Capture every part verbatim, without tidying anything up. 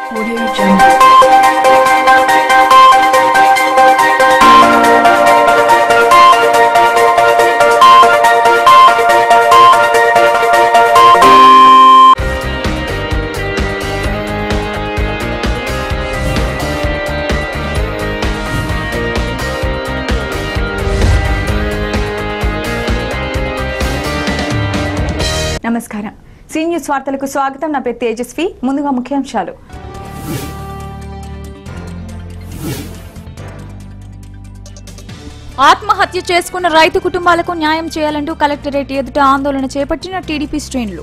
Audio Jungle. నమస్కారం C News వార్తలకు స్వాగతం. నా పేరు తేజస్వి. ముందుగా ముఖ్యాంశాలు. ఆత్మహత్య చేసుకున్న రైతు కుటుంబాలకు న్యాయం చేయాలంటూ కలెక్టరేట్ ఎదుట ఆందోళన చేపట్టిన టీడీపీ శ్రేణులు.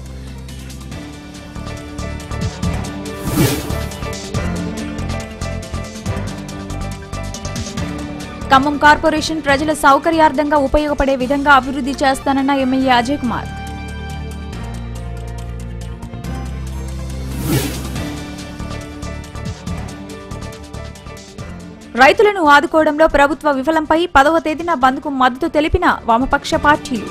ఖమ్మం కార్పొరేషన్ ప్రజల సౌకర్యార్థంగా ఉపయోగపడే విధంగా అభివృద్ధి చేస్తానన్న ఎమ్మెల్యే అజయ్ కుమార్. రైతులను ఆదుకోవడంలో ప్రభుత్వ విఫలంపై పదవ తేదీన బంద్కు మద్దతు తెలిపిన వామపక్ష పార్టీలు.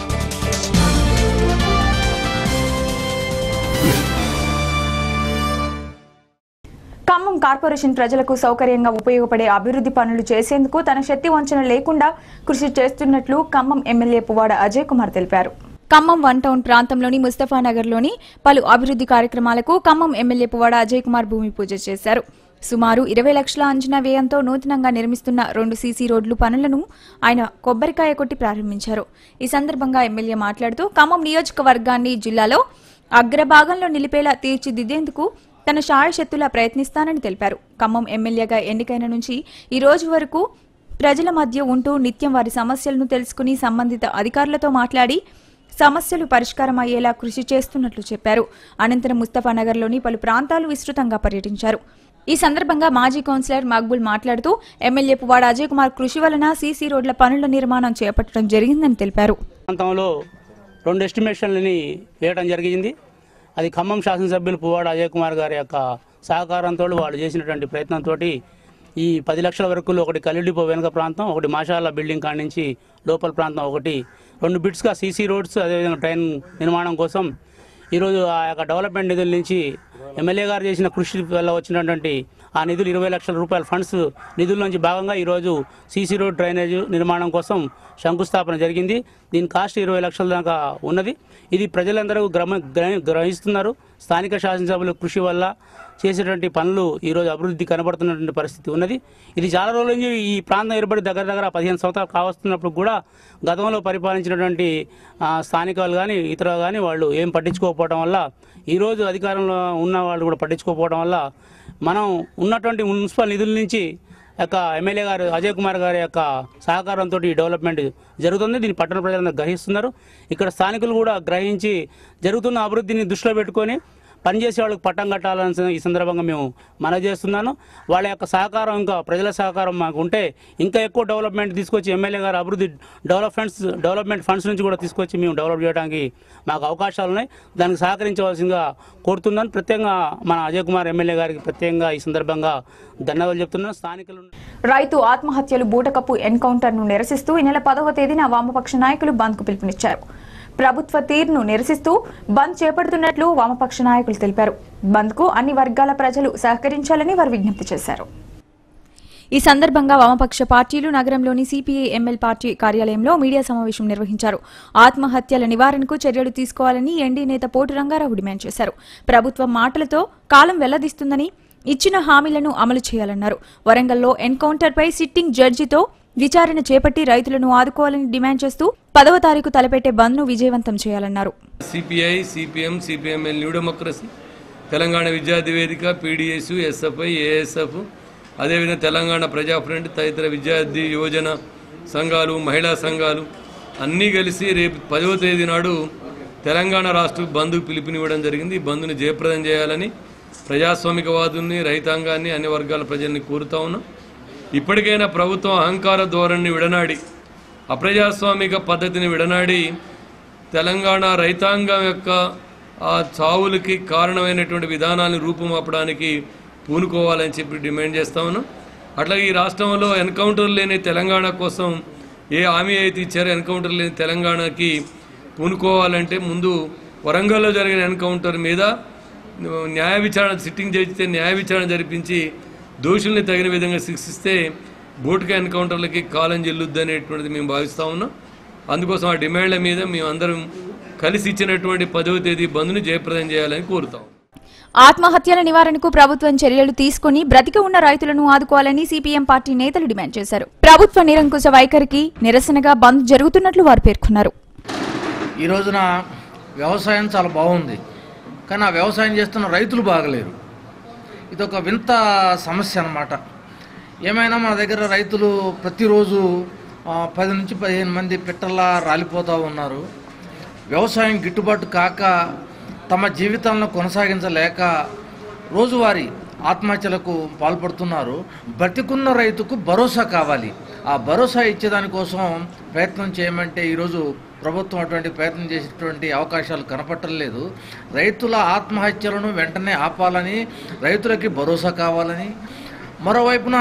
ఖమ్మం కార్పొరేషన్ ప్రజలకు సౌకర్యంగా ఉపయోగపడే అభివృద్ధి పనులు చేసేందుకు తన శక్తి వంచన లేకుండా కృషి చేస్తున్నట్లు ఖమ్మం ఎమ్మెల్యే పువ్వాడ అజయ్ కుమార్ తెలిపారు. ఖమ్మం వన్ టౌన్ ప్రాంతంలోని ముస్తఫానగర్లోని పలు అభివృద్ధి కార్యక్రమాలకు ఖమ్మం ఎమ్మెల్యే పువ్వాడ అజయ్ కుమార్ భూమి పూజ చేశారు. సుమారు ఇరవై లక్షల అంచనా వ్యయంతో నూతనంగా నిర్మిస్తున్న రెండు సీసీ రోడ్లు పనులను ఆయన కొబ్బరికాయ కొట్టి ప్రారంభించారు. ఈ సందర్భంగా ఎమ్మెల్యే మాట్లాడుతూ ఖమ్మం నియోజకవర్గాన్ని జిల్లాలో అగ్రభాగంలో నిలిపేలా తీర్చిదిద్దేందుకు తన శాయశక్తులా ప్రయత్నిస్తానని తెలిపారు. ఖమ్మం ఎమ్మెల్యేగా ఎన్నికైన నుంచి ఈ రోజు వరకు ప్రజల మధ్య ఉంటూ నిత్యం వారి సమస్యలను తెలుసుకుని సంబంధిత అధికారులతో మాట్లాడి సమస్యలు పరిష్కారం అయ్యేలా కృషి చేస్తున్నట్లు చెప్పారు. అనంతరం ముస్తఫానగర్లోని పలు ప్రాంతాలు విస్తృతంగా పర్యటించారు. ఈ సందర్భంగా మాజీ కౌన్సిలర్ మక్బుల్ మాట్లాడుతూ ఎమ్మెల్యే పువ్వాడ అజయ్ కుమార్ కృషి వలన సీసీ రోడ్ల పనుల నిర్మాణం చేపట్టడం జరిగిందని తెలిపారు. ప్రాంతంలో రెండు ఎస్టిమేషన్లని వేయడం జరిగింది. అది ఖమ్మం శాసనసభ్యులు పువ్వాడ అజయ్ కుమార్ గారి యొక్క సహకారంతో వాళ్ళు చేసినటువంటి ప్రయత్నంతో ఈ పది లక్షల వరకు ఒకటి కలిడిపో వెనుక ప్రాంతం, ఒకటి మాషాల బిల్డింగ్ కాడి నుంచి లోపల ప్రాంతం ఒకటి రెండు బిట్స్గా సీసీ రోడ్స్ అదేవిధంగా ట్రైన్ నిర్మాణం కోసం ఈరోజు ఆ యొక్క డెవలప్మెంట్ నిధుల నుంచి ఎమ్మెల్యే గారు చేసిన కృషి వల్ల వచ్చినటువంటి ఆ నిధులు ఇరవై లక్షల రూపాయల ఫండ్స్ నిధుల నుంచి భాగంగా ఈరోజు సీసీ రోడ్ డ్రైనేజ్ నిర్మాణం కోసం శంకుస్థాపన జరిగింది. దీని కాస్ట్ ఇరవై లక్షల దాకా ఉన్నది. ఇది ప్రజలందరూ గ్రమ గ్రహిస్తున్నారు. స్థానిక శాసనసభల కృషి వల్ల చేసేటువంటి పనులు ఈరోజు అభివృద్ధి కనబడుతున్నటువంటి పరిస్థితి ఉన్నది. ఇది చాలా రోజుల నుంచి ఈ ప్రాంతం ఏర్పడి దగ్గర దగ్గర పదిహేను సంవత్సరాలు కావస్తున్నప్పుడు కూడా గతంలో పరిపాలించినటువంటి స్థానికులు కానీ ఇతర కానీ వాళ్ళు ఏం పట్టించుకోకపోవడం వల్ల ఈరోజు అధికారంలో ఉన్న వాళ్ళు కూడా పట్టించుకోకపోవడం వల్ల మనం ఉన్నటువంటి మున్సిపల్ నిధుల నుంచి యొక్క ఎమ్మెల్యే గారు అజయ్ కుమార్ గారి యొక్క సహకారంతో ఈ డెవలప్మెంట్ జరుగుతుంది. దీన్ని పట్టణ ప్రజలందరూ గ్రహిస్తున్నారు. ఇక్కడ స్థానికులు కూడా గ్రహించి జరుగుతున్న అభివృద్ధిని దృష్టిలో పెట్టుకొని పనిచేసే వాళ్ళకి పట్టం కట్టాలని ఈ సందర్భంగా మేము మనవి చేస్తున్నాను. వాళ్ళ యొక్క సహకారం ఇంకా ప్రజల సహకారం మాకు ఉంటే ఇంకా ఎక్కువ డెవలప్మెంట్ తీసుకొచ్చి ఎమ్మెల్యే గారు అభివృద్ధి డెవలప్మెంట్స్ డెవలప్మెంట్ ఫండ్స్ నుంచి కూడా తీసుకొచ్చి మేము డెవలప్ చేయడానికి మాకు అవకాశాలు ఉన్నాయి. దానికి సహకరించవలసిందిగా కోరుతున్నాను. ప్రత్యేకంగా మన అజయ్ కుమార్ ఎమ్మెల్యే గారికి ప్రత్యేకంగా ఈ సందర్భంగా ధన్యవాదాలు చెప్తున్నాను. స్థానికులు రైతు ఆత్మహత్యలు బూటకపు ఎన్కౌంటర్ను నిరసిస్తూ ఈ నెల పదవ తేదీన వామపక్ష నాయకులు బంద్కు పిలుపునిచ్చారు. ప్రభుత్వ తీరును నిరసిస్తూ బంద్ చేపడుతున్నట్లు వామపక్ష నాయకులు తెలిపారు. బంద్కు అన్ని వర్గాల ప్రజలు సహకరించాలని వారు విజ్ఞప్తి చేశారు. ఈ సందర్భంగా వామపక్ష పార్టీలు నగరంలోని సిపిఐ ఎంఎల్ పార్టీ కార్యాలయంలో మీడియా సమావేశం నిర్వహించారు. ఆత్మహత్యల నివారణకు చర్యలు తీసుకోవాలని ఎన్డీ నేత పోటు రంగారావు డిమాండ్ చేశారు. ప్రభుత్వం మాటలతో కాలం వెల్లదీస్తుందని, ఇచ్చిన హామీలను అమలు చేయాలన్నారు. వరంగల్లో ఎన్కౌంటర్పై సిట్టింగ్ జడ్జితో విచారణ చేపట్టి రైతులను ఆదుకోవాలని డిమాండ్ చేస్తూ పదవ తారీఖు తలపెట్టే బంద్ను విజయవంతం చేయాలన్నారు. CPI, CPM, CPIML, New Democracy, Telangana విద్యార్థి వేదిక, పీడీఎస్, ఎస్ఎఫ్ఐ, ఏఎస్ఎఫ్, అదేవిధంగా తెలంగాణ ప్రజా ఫ్రంట్ తదితర విద్యార్థి యువజన సంఘాలు, మహిళా సంఘాలు అన్నీ కలిసి రేపు పదవ తేదీ నాడు తెలంగాణ రాష్ట్ర బంద్కు పిలుపునివ్వడం జరిగింది. ఈ బంద్ను జయప్రదం చేయాలని ప్రజాస్వామికవాదుల్ని, రైతాంగాన్ని, అన్ని వర్గాల ప్రజల్ని కోరుతా ఉన్నాం. ఇప్పటికైనా ప్రభుత్వం అహంకార ధోరణిని విడనాడి, అప్రజాస్వామిక పద్ధతిని విడనాడి తెలంగాణ రైతాంగం యొక్క ఆ చావులకి కారణమైనటువంటి విధానాన్ని రూపుమాపడానికి పూనుకోవాలని చెప్పి డిమాండ్ చేస్తా ఉన్నాం. అట్లాగే ఈ రాష్ట్రంలో ఎన్కౌంటర్ లేని తెలంగాణ కోసం ఏ హామీ అయితే ఇచ్చారో ఎన్కౌంటర్ లేని తెలంగాణకి పూనుకోవాలంటే ముందు వరంగల్లో జరిగిన ఎన్కౌంటర్ మీద న్యాయ విచారణ సిట్టింగ్ చేస్తే న్యాయ విచారణ జరిపించి దోషుల్ని తగిన విధంగా శిక్షిస్తే బోటుక ఎన్కౌంటర్లకి కాలం చెల్లుద్ది అనేటువంటిది మేము భావిస్తూ ఉన్నాం. అందుకోసం ఆ డిమాండ్ల మీద మేము అందరం కలిసి ఇచ్చినటువంటి పదవ తేదీ బంద్ను జయప్రదం చేయాలని కోరుతాం. ఆత్మహత్యల నివారణకు ప్రభుత్వం చర్యలు తీసుకుని బ్రతికి ఉన్న రైతులను ఆదుకోవాలని సిపిఎం పార్టీ నేతలు డిమాండ్ చేశారు. ప్రభుత్వ నిరంకుశ వైఖరికి నిరసనగా బంద్ జరుగుతున్నట్లు వారు పేర్కొన్నారు. ఈ రోజున వ్యవసాయం చాలా బాగుంది, కానీ ఆ వ్యవసాయం చేస్తున్న రైతులు బాగలేరు. ఇదొక వింత సమస్య అన్నమాట. ఏమైనా మన దగ్గర రైతులు ప్రతిరోజు పది నుంచి పదిహేను మంది పిట్టల్లా రాలిపోతూ ఉన్నారు. వ్యవసాయం గిట్టుబాటు కాక తమ జీవితాలను కొనసాగించలేక రోజువారీ ఆత్మహత్యలకు పాల్పడుతున్నారు. బ్రతికున్న రైతుకు భరోసా కావాలి. ఆ భరోసా ఇచ్చేదానికోసం ప్రయత్నం చేయమంటే ఈరోజు ప్రభుత్వం అటువంటి ప్రయత్నం చేసేటువంటి అవకాశాలు కనపట్టలేదు. రైతుల ఆత్మహత్యలను వెంటనే ఆపాలని, రైతులకి భరోసా కావాలని, మరోవైపున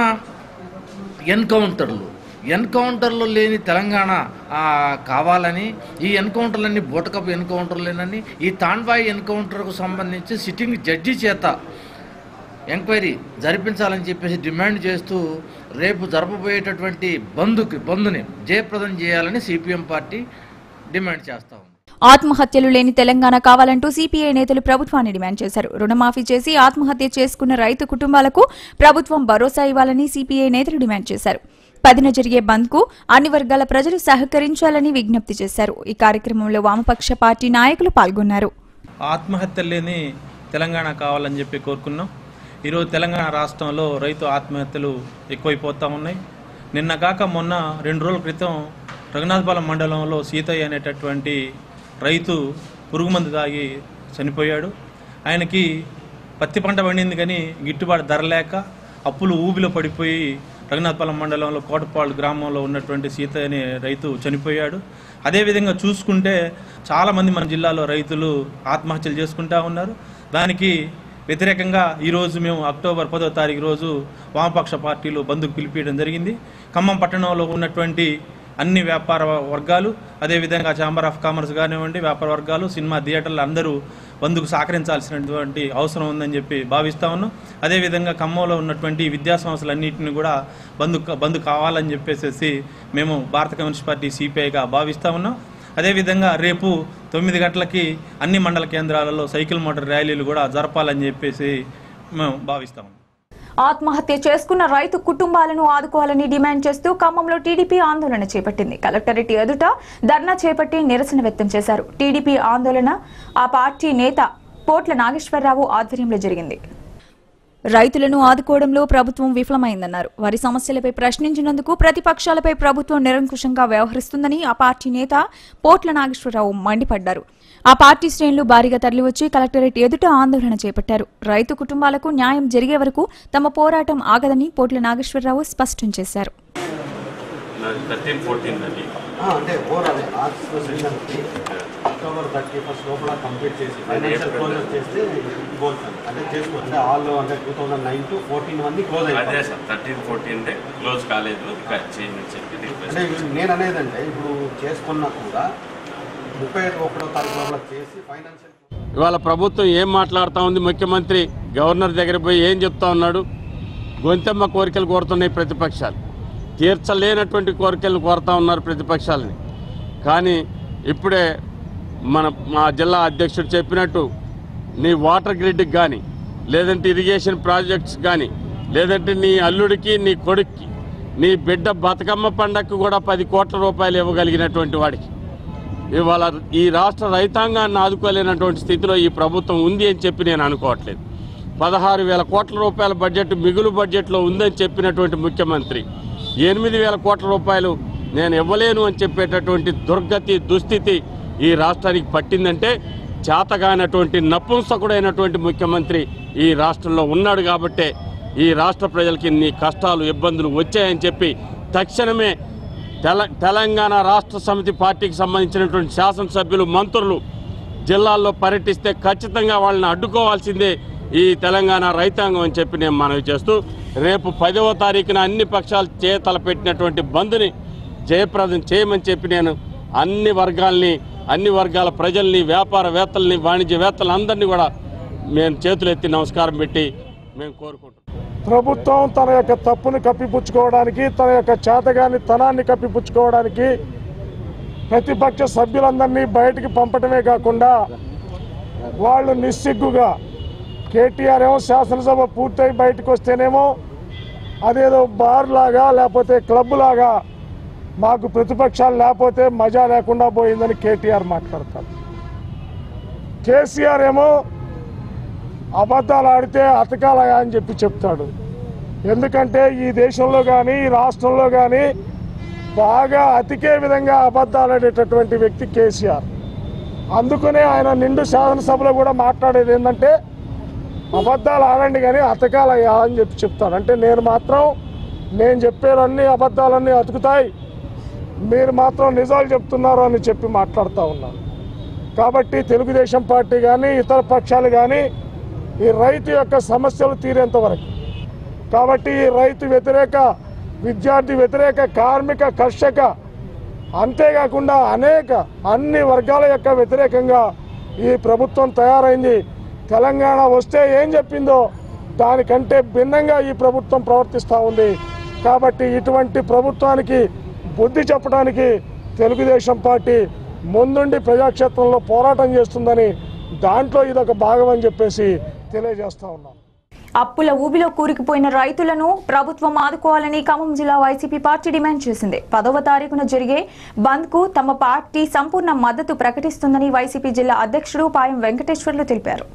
ఎన్కౌంటర్లు ఎన్కౌంటర్లు లేని తెలంగాణ కావాలని, ఈ ఎన్కౌంటర్లన్నీ బోటకపు ఎన్కౌంటర్లేనని, ఈ తాండ్వాయి ఎన్కౌంటర్కు సంబంధించి సిట్టింగ్ జడ్జి చేత ఎంక్వైరీ జరిపించాలని చెప్పేసి డిమాండ్ చేస్తూ రేపు జరపబోయేటటువంటి బంద్కి బంద్ని జయప్రదం చేయాలని సిపిఎం పార్టీ డిమాండ్ చేస్తా ఉంది. ఆత్మహత్యలు లేని తెలంగాణ కావాలంటూ సిపిఐ నేతలు ప్రభుత్వాన్ని డిమాండ్ చేశారు. రుణమాఫీ చేసి ఆత్మహత్య చేసుకున్న రైతు కుటుంబాలకు ప్రభుత్వం భరోసా ఇవ్వాలని సిపిఐ నేతలు డిమాండ్ చేశారు. పదిన జరిగే బంద్ కు అన్ని వర్గాల ప్రజలు సహకరించాలని విజ్ఞప్తి చేశారు. ఈ కార్యక్రమంలో వామపక్ష పార్టీ నాయకులు పాల్గొన్నారు. ఆత్మహత్యలు లేని తెలంగాణ కావాలని చెప్పి కోరుకున్నాం. ఈరోజు తెలంగాణ రాష్ట్రంలో రైతు ఆత్మహత్యలు ఎక్కువైపోతూ ఉన్నాయి. నిన్న కాక మొన్న రెండు రోజుల క్రితం రఘునాథపాలెం మండలంలో సీతయ్య అనేటటువంటి రైతు పురుగుమందు తాగి చనిపోయాడు. ఆయనకి పత్తి పంట పండింది కానీ గిట్టుబాటు ధర లేక అప్పులు ఊబిలో పడిపోయి రఘునాథపాలెం మండలంలో కోటపాడు గ్రామంలో ఉన్నటువంటి సీతయ్య అనే రైతు చనిపోయాడు. అదేవిధంగా చూసుకుంటే చాలామంది మన జిల్లాలో రైతులు ఆత్మహత్యలు చేసుకుంటూ ఉన్నారు. దానికి వ్యతిరేకంగా ఈరోజు మేము అక్టోబర్ పదో తారీఖు రోజు వామపక్ష పార్టీలు బంద్కు పిలిపించడం జరిగింది. ఖమ్మం పట్టణంలో ఉన్నటువంటి అన్ని వ్యాపార వర్గాలు, అదేవిధంగా ఛాంబర్ ఆఫ్ కామర్స్ కానివ్వండి, వ్యాపార వర్గాలు, సినిమా థియేటర్లు అందరూ బంద్కు సహకరించాల్సినటువంటి అవసరం ఉందని చెప్పి భావిస్తూ ఉన్నాం. అదేవిధంగా ఖమ్మంలో ఉన్నటువంటి విద్యా సంస్థలన్నింటినీ కూడా బంద్ బంద్ కావాలని చెప్పేసి మేము భారత కమ్యూనిస్ట్ పార్టీ సిపిఐగా భావిస్తూ ఉన్నాం. అదేవిధంగా రేపు తొమ్మిది గంటలకి అన్ని మండల కేంద్రాలలో సైకిల్ మోటార్ ర్యాలీలు కూడా జరపాలని చెప్పేసి మేము భావిస్తాము. ఆత్మహత్య చేసుకున్న రైతు కుటుంబాలను ఆదుకోవాలని డిమాండ్ చేస్తూ ఖమ్మంలో టీడీపీ ఆందోళన చేపట్టింది. కలెక్టరేట్ ఎదుట ధర్నా చేపట్టి నిరసన వ్యక్తం చేశారు. టీడీపీ ఆందోళన ఆ పార్టీ నేత పోట్ల నాగేశ్వరరావు ఆధ్వర్యంలో జరిగింది. రైతులను ఆదుకోవడంలో ప్రభుత్వం విఫలమైందన్నారు. వారి సమస్యలపై ప్రశ్నించినందుకు ప్రతిపక్షాలపై ప్రభుత్వం నిరంకుశంగా వ్యవహరిస్తుందని ఆ పార్టీ నేత పోట్ల నాగేశ్వరరావు మండిపడ్డారు. ఆ పార్టీ శ్రేణులు భారీగా తరలివచ్చి కలెక్టరేట్ ఎదుట ఆందోళన చేపట్టారు. రైతు కుటుంబాలకు న్యాయం జరిగే వరకు తమ పోరాటం ఆగదని పోట్ల నాగేశ్వరరావు స్పష్టం చేశారు. అక్టోబర్ థర్టీ ఫస్ట్ లోపల కంప్లీట్ చేసి ఫైనాన్షియల్ క్లోజర్ చేస్తే అంటే చేసుకోవచ్చు. ఆల్ అంటే two thousand nine to fourteen మంది క్లోజ్ అయ్యారు. థర్టీన్ ఫోర్టీన్ క్లోజ్ కాలేదు. అంటే నేను అనేది అంటే ఇప్పుడు చేసుకున్నా కూడా ముప్పై ఒకటో తారీఖు లోపల చేసి ఫైనాన్షియల్. ఇవాళ ప్రభుత్వం ఏం మాట్లాడుతూ ఉంది? ముఖ్యమంత్రి గవర్నర్ దగ్గర పోయి ఏం చెప్తా ఉన్నాడు? గొంతెమ్మ కోరికలు కోరుతున్నాయి ప్రతిపక్షాలు, తీర్చలేనటువంటి కోరికలను కోరుతా ఉన్నారు ప్రతిపక్షాలని. కానీ ఇప్పుడే మన మా జిల్లా అధ్యక్షుడు చెప్పినట్టు నీ వాటర్ గ్రిడ్కి కానీ, లేదంటే ఇరిగేషన్ ప్రాజెక్ట్స్ కానీ, లేదంటే నీ అల్లుడికి నీ కొడుక్కి నీ బిడ్డ బతుకమ్మ పండగకు కూడా పది కోట్ల రూపాయలు ఇవ్వగలిగినటువంటి వాడికి ఇవాళ ఈ రాష్ట్ర రైతాంగాన్ని ఆదుకోలేనటువంటి స్థితిలో ఈ ప్రభుత్వం ఉంది అని చెప్పి నేను అనుకోవట్లేదు. పదహారు వేల కోట్ల రూపాయల బడ్జెట్ మిగులు బడ్జెట్లో ఉందని చెప్పినటువంటి ముఖ్యమంత్రి ఎనిమిది వేల కోట్ల రూపాయలు నేను ఇవ్వలేను అని చెప్పేటటువంటి దుర్గతి దుస్థితి ఈ రాష్ట్రానికి పట్టిందంటే చేతగానటువంటి నపుంసకుడైనటువంటి ముఖ్యమంత్రి ఈ రాష్ట్రంలో ఉన్నాడు. కాబట్టే ఈ రాష్ట్ర ప్రజలకి ఇన్ని కష్టాలు ఇబ్బందులు వచ్చాయని చెప్పి తక్షణమే తెల తెలంగాణ రాష్ట్ర సమితి పార్టీకి సంబంధించినటువంటి శాసనసభ్యులు, మంత్రులు జిల్లాల్లో పర్యటిస్తే ఖచ్చితంగా వాళ్ళని అడ్డుకోవాల్సిందే ఈ తెలంగాణ రైతాంగం అని చెప్పి నేను మనవి చేస్తూ రేపు పదవ తారీఖున అన్ని పక్షాలు చేతలపెట్టినటువంటి బంద్ని జయప్రదం చేయమని చెప్పి నేను అన్ని వర్గాల్ని, అన్ని వర్గాల ప్రజల్ని, వ్యాపారవేత్తల్ని, వాణిజ్యవేత్తలందరినీ కూడా మేము చేతులు ఎత్తి నమస్కారం పెట్టి మేము కోరుకుంటున్నాం. ప్రభుత్వం తన యొక్క తప్పుని కప్పిపుచ్చుకోవడానికి, తన యొక్క చేతగాని తనాన్ని కప్పిపుచ్చుకోవడానికి ప్రతిపక్ష సభ్యులందరినీ బయటికి పంపటమే కాకుండా వాళ్ళు నిస్సిగ్గుగా కేటీఆర్ ఏమో శాసనసభ పూర్తయి బయటకు వస్తేనేమో అదేదో బార్ లాగా లేకపోతే క్లబ్ లాగా మాకు ప్రతిపక్షాలు లేకపోతే మజా లేకుండా పోయిందని కేటీఆర్ మాట్లాడతారు. కేసీఆర్ ఏమో అబద్ధాలు ఆడితే అతకాలయా అని చెప్పి చెప్తాడు. ఎందుకంటే ఈ దేశంలో కానీ ఈ రాష్ట్రంలో కానీ బాగా అతికే విధంగా అబద్ధాలు ఆడేటటువంటి వ్యక్తి కేసీఆర్. అందుకనే ఆయన నిండు శాసనసభలో కూడా మాట్లాడేది ఏంటంటే అబద్ధాలు ఆడండి కానీ అతకాలయ్యా అని చెప్పి చెప్తాడు. అంటే నేను మాత్రం నేను చెప్పేవన్నీ అబద్ధాలన్నీ అతుకుతాయి, మీరు మాత్రం నిజాలు చెప్తున్నారు అని చెప్పి మాట్లాడుతూ ఉన్నాను. కాబట్టి తెలుగుదేశం పార్టీ కానీ ఇతర పక్షాలు కానీ ఈ రైతు యొక్క సమస్యలు తీరేంత వరకు, కాబట్టి ఈ రైతు వ్యతిరేక, విద్యార్థి వ్యతిరేక, కార్మిక, కర్షక, అంతేకాకుండా అనేక అన్ని వర్గాల యొక్క వ్యతిరేకంగా ఈ ప్రభుత్వం తయారైంది. తెలంగాణ వస్తే ఏం చెప్పిందో దానికంటే భిన్నంగా ఈ ప్రభుత్వం ప్రవర్తిస్తూ ఉంది. కాబట్టి ఇటువంటి ప్రభుత్వానికి బుద్ధి చెప్పడానికి తెలుగుదేశం పార్టీ ముందుండి ప్రజాక్షేత్రంలో పోరాటం చేస్తుందని, దాంట్లో ఇదొక భాగం అని చెప్పేసి తెలియజేస్తా ఉన్నాం. అప్పుల ఊబిలో కూరుకుపోయిన రైతులను ప్రభుత్వం ఆదుకోవాలని ఖమ్మం జిల్లా వైసీపీ పార్టీ డిమాండ్ చేసింది. పదవ తారీఖున జరిగే బంద్ కు తమ పార్టీ సంపూర్ణ మద్దతు ప్రకటిస్తుందని వైసీపీ జిల్లా అధ్యక్షుడు పాయం వెంకటేశ్వర్లు తెలిపారు.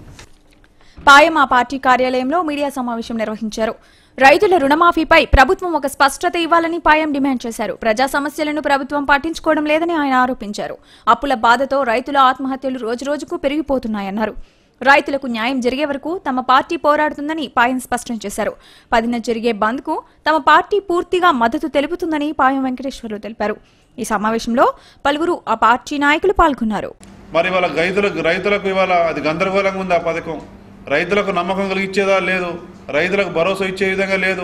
పాయం ఆ పార్టీ కార్యాలయంలో మీడియా సమావేశం నిర్వహించారు. రైతుల రుణమాఫీపై ప్రభుత్వం ఒక స్పష్టత ఇవ్వాలని పాయం డిమాండ్ చేశారు. ప్రజా సమస్యలను ప్రభుత్వం పట్టించుకోవడం లేదని ఆయన ఆరోపించారు. అప్పుల బాధతో రైతుల ఆత్మహత్యలు రోజురోజుకు పెరిగిపోతున్నాయన్నారు. రైతులకు న్యాయం జరిగే వరకు తమ పార్టీ పోరాడుతుందని పాయం స్పష్టం చేశారు. పదిన జరిగే బంద్ కు తమ పార్టీ పూర్తిగా మద్దతు తెలుపుతుందని పాయం వెంకటేశ్వర్లు తెలిపారు. ఈ సమావేశంలో పలువురు ఆ పార్టీ నాయకులు పాల్గొన్నారు. మరి వాళ్ళ రైతులకు రైతులకు ఇవాళ అది గందరగోళంగా ఉంది. ఆ పథకం రైతులకు నమ్మకం కలిగించేదా లేదు, రైతులకు భరోసా ఇచ్చే విధంగా లేదు.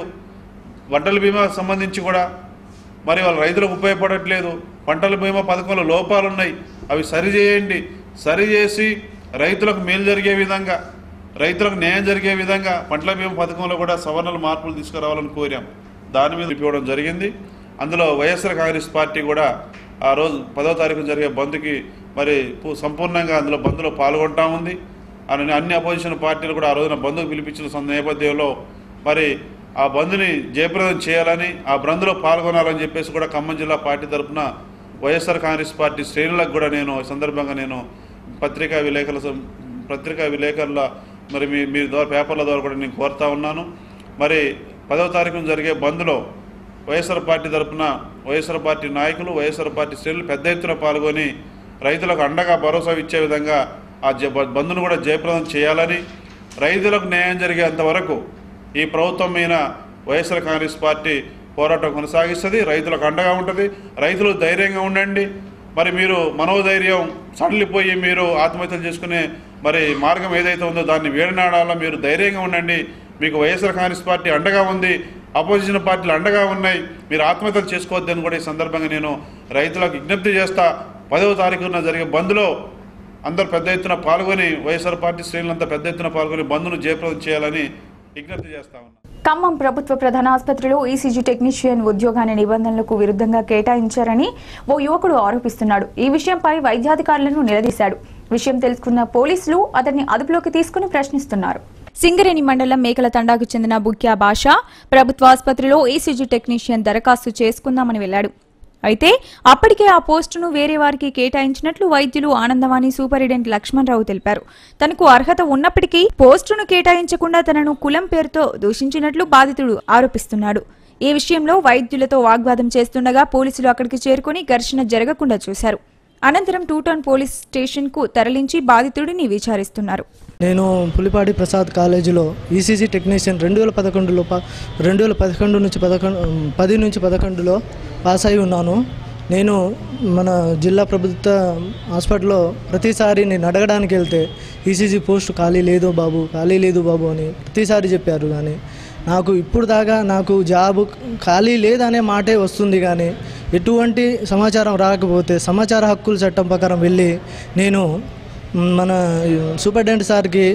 పంటల బీమా సంబంధించి కూడా మరి వాళ్ళ రైతులకు ఉపయోగపడట్లేదు. పంటల బీమా పథకంలో లోపాలు ఉన్నాయి, అవి సరిచేయండి. సరిచేసి రైతులకు మేలు జరిగే విధంగా, రైతులకు న్యాయం జరిగే విధంగా పంటల బీమా పథకంలో కూడా సవరణలు మార్పులు తీసుకురావాలని కోరాం. దాని మీద ఇవ్వడం జరిగింది. అందులో వైఎస్ఆర్ కాంగ్రెస్ పార్టీ కూడా ఆ రోజు పదో తారీఖు జరిగే బంద్కి మరి సంపూర్ణంగా అందులో బంద్లో పాల్గొంటా ఉంది. అని అన్ని అపోజిషన్ పార్టీలు కూడా ఆ రోజున బంద్కు పిలిపించిన నేపథ్యంలో మరి ఆ బంద్ని జయప్రదం చేయాలని, ఆ బంద్లో పాల్గొనాలని చెప్పేసి కూడా ఖమ్మం జిల్లా పార్టీ తరఫున వైఎస్ఆర్ కాంగ్రెస్ పార్టీ శ్రేణులకు కూడా నేను ఈ సందర్భంగా నేను పత్రికా విలేకరుల పత్రికా విలేకరుల మరి మీ మీ ద్వారా పేపర్ల ద్వారా కూడా నేను కోరుతా ఉన్నాను. మరి పదవ తారీఖున జరిగే బంద్లో వైఎస్ఆర్ పార్టీ తరఫున వైఎస్ఆర్ పార్టీ నాయకులు, వైఎస్ఆర్ పార్టీ శ్రేణులు పెద్ద ఎత్తున పాల్గొని రైతులకు అండగా భరోసా ఇచ్చే విధంగా ఆ జ బంద్ను కూడా జయప్రదం చేయాలని, రైతులకు న్యాయం జరిగేంత వరకు ఈ ప్రభుత్వం మీద వైఎస్ఆర్ కాంగ్రెస్ పార్టీ పోరాటం కొనసాగిస్తుంది. రైతులకు అండగా ఉంటుంది. రైతులు ధైర్యంగా ఉండండి. మరి మీరు మనోధైర్యం సడలిపోయి మీరు ఆత్మహత్యలు చేసుకునే మరి మార్గం ఏదైతే ఉందో దాన్ని వేడినాడాలో మీరు ధైర్యంగా ఉండండి. మీకు వైఎస్ఆర్ కాంగ్రెస్ పార్టీ అండగా ఉంది, అపోజిషన్ పార్టీలు అండగా ఉన్నాయి. మీరు ఆత్మహత్యలు చేసుకోవద్దని కూడా ఈ సందర్భంగా నేను రైతులకు విజ్ఞప్తి చేస్తా. పదవ తారీఖున జరిగే బంద్లో అందరూ పెద్ద ఎత్తున పాల్గొని, వైఎస్ఆర్ పార్టీ శ్రేణులంతా పెద్ద ఎత్తున పాల్గొని బంద్ను జయప్రదం చేయాలని విజ్ఞప్తి చేస్తా ఉన్నాను. ఖమ్మం ప్రభుత్వ ప్రధాన ఆసుపత్రిలో ఈసీజీ టెక్నీషియన్ ఉద్యోగాన్ని నిబంధనలకు విరుద్ధంగా కేటాయించారని ఓ యువకుడు ఆరోపిస్తున్నాడు. ఈ విషయంపై వైద్యాధికారులను నిలదీశాడు. విషయం తెలుసుకున్న పోలీసులు అతన్ని అదుపులోకి తీసుకుని ప్రశ్నిస్తున్నారు. సింగరేణి మండలం మేకల తండాకు చెందిన బుక్యా భాష ప్రభుత్వ ఆసుపత్రిలో ఈసీజీ టెక్నీషియన్ దరఖాస్తు చేసుకుందామని వెళ్లాడు. అయితే అప్పటికే ఆ పోస్టును వేరే వారికి కేటాయించినట్లు వైద్యులు ఆనందవాణి సూపరింటెండెంట్ లక్ష్మణరావు తెలిపారు. తనకు అర్హత ఉన్నప్పటికీ పోస్టును కేటాయించకుండా తనను కులం పేరుతో దూషించినట్లు బాధితుడు ఆరోపిస్తున్నాడు. ఈ విషయంలో వైద్యులతో వాగ్వాదం చేస్తుండగా పోలీసులు అక్కడికి చేరుకుని ఘర్షణ జరగకుండా చూశారు. అనంతరం టూ టౌన్ పోలీస్ స్టేషన్ కు తరలించి బాధితుడిని విచారిస్తున్నారు. నేను పులిపాడి ప్రసాద్ కాలేజీలో ఈసీజీ టెక్నీషియన్ రెండు వేల పదకొండులో రెండు వేల పదకొండు నుంచి పదకొండు పది నుంచి పదకొండులో పాస్ అయి ఉన్నాను. నేను మన జిల్లా ప్రభుత్వ హాస్పిటల్లో ప్రతిసారి నేను అడగడానికి వెళ్తే ఈసీజీ పోస్ట్ ఖాళీ లేదు బాబు ఖాళీ లేదు బాబు అని ప్రతిసారి చెప్పారు. కానీ నాకు ఇప్పుడు దాకా నాకు జాబు ఖాళీ లేదనే మాటే వస్తుంది. కానీ ఎటువంటి సమాచారం రాకపోతే సమాచార హక్కుల చట్టం ప్రకారం వెళ్ళి నేను మన సూపరింటెండెంట్ సార్కి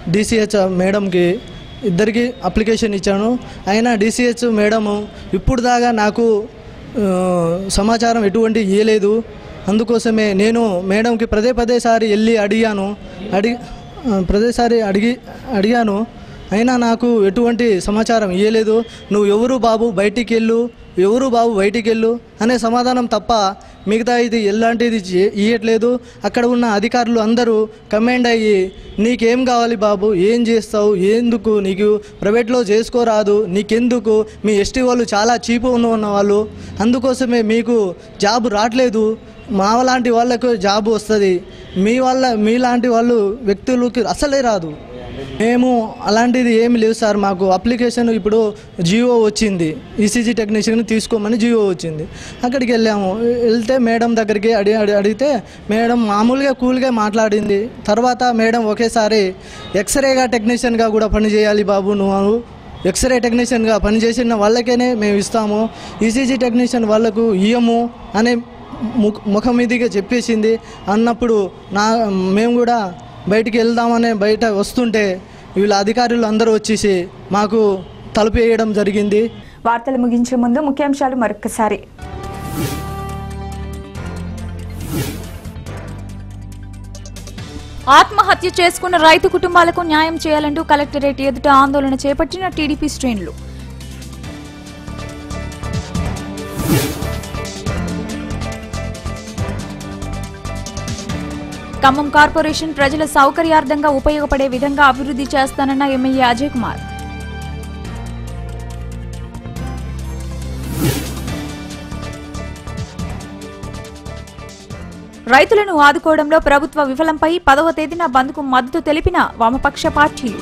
డిసిహెచ్ మేడంకి ఇద్దరికి అప్లికేషన్ ఇచ్చాను. అయినా డిసిహెచ్ మేడము ఇప్పుడు దాకా నాకు సమాచారం ఎటువంటి ఇవ్వలేదు. అందుకోసమే నేను మేడంకి పదే పదేసారి వెళ్ళి అడిగాను అడిగి ప్రతిసారి అడిగి అడిగాను అయినా నాకు ఎటువంటి సమాచారం ఇవ్వలేదు. నువ్వు ఎవరు బాబు బయటికి వెళ్ళు, ఎవరు బాబు బయటికి వెళ్ళు అనే సమాధానం తప్ప మిగతా ఇది ఎలాంటిది ఇవ్వట్లేదు. అక్కడ ఉన్న అధికారులు అందరూ కమాండ్ అయ్యి నీకేం కావాలి బాబు, ఏం చేస్తావు, ఎందుకు నీకు ప్రైవేట్లో చేసుకోరాదు, నీకెందుకు, మీ ఎస్టీ వాళ్ళు చాలా చీపు ఉన్న వాళ్ళు, అందుకోసమే మీకు జాబ్ రావట్లేదు, మా లాంటి వాళ్ళకు జాబ్ వస్తుంది, మీ వాళ్ళ మీలాంటి వాళ్ళు వ్యక్తులకి అసలే రాదు. మేము అలాంటిది ఏమి లేవు సార్. మాకు అప్లికేషన్ ఇప్పుడు జియో వచ్చింది, ఈసీజీ టెక్నీషియన్ తీసుకోమని జియో వచ్చింది. అక్కడికి వెళ్ళాము. వెళ్తే మేడం దగ్గరికి అడిగి అడిగితే మేడం మామూలుగా కూల్గా మాట్లాడింది. తర్వాత మేడం ఒకేసారి ఎక్స్రేగా టెక్నీషియన్గా కూడా పనిచేయాలి బాబు, నువ్వు ఎక్స్రే టెక్నీషియన్గా పనిచేసిన వాళ్ళకేనే మేము ఇస్తాము, ఈసీజీ టెక్నీషియన్ వాళ్ళకు ఇయ్యము అనే ముఖ ముఖం మీదిగా చెప్పేసింది. అన్నప్పుడు నా మేము కూడా బయటికి వెళ్దామని బయట వస్తుంటే వీళ్ళ అధికారులు అందరూ వచ్చేసి మాకు తలుపు వేయడం జరిగింది. వార్తలు ముగించే ముందు ముఖ్యాంశాలు మరొకసారి. ఆత్మహత్య చేసుకున్న రైతు కుటుంబాలకు న్యాయం చేయాలంటూ కలెక్టరేట్ ఎదుట ఆందోళన చేపట్టిన టీడీపీ శ్రేణులు. ఖమ్మం కార్పొరేషన్ ప్రజల సౌకర్యార్థంగా ఉపయోగపడే విధంగా అభివృద్ధి చేస్తానన్న ఎమ్మెల్యే అజయ్ కుమార్. రైతులను ఆదుకోవడంలో ప్రభుత్వ విఫలంపై పదవ తేదీన బంద్కు మద్దతు తెలిపిన వామపక్ష పార్టీలు.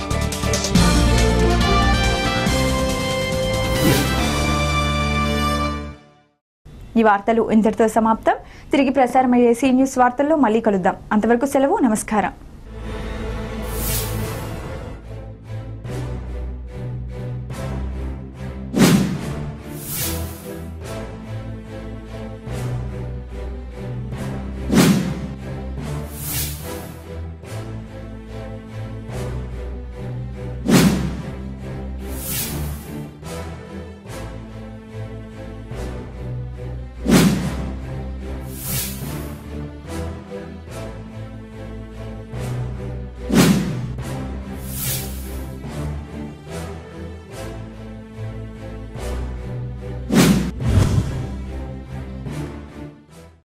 ఈ వార్తలు ఇంతటితో సమాప్తం. తిరిగి ప్రసారమయ్యే సీ న్యూస్ వార్తల్లో మళ్ళీ కలుద్దాం. అంతవరకు సెలవు, నమస్కారం.